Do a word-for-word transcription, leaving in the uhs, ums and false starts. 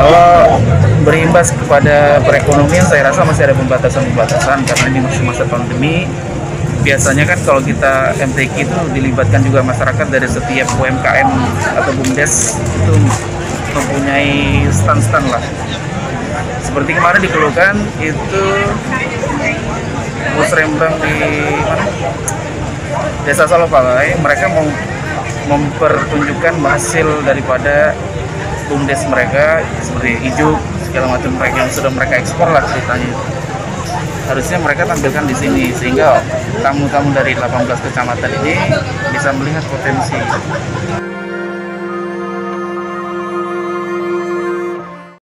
Kalau berimbas kepada perekonomian, saya rasa masih ada pembatasan-pembatasan karena ini masih masa pandemi. Biasanya kan kalau kita M T Q itu dilibatkan juga masyarakat dari setiap U M K M atau BUMDes itu mempunyai stand-stand lah. Seperti kemarin dikeluhkan itu musrembang di mana? Desa Salopalai, mereka mau mempertunjukkan hasil daripada BUMDes mereka seperti ijuk segala macam mereka yang sudah mereka ekspor lah ceritanya. Harusnya mereka tampilkan di sini sehingga tamu-tamu dari delapan belas kecamatan ini bisa melihat potensi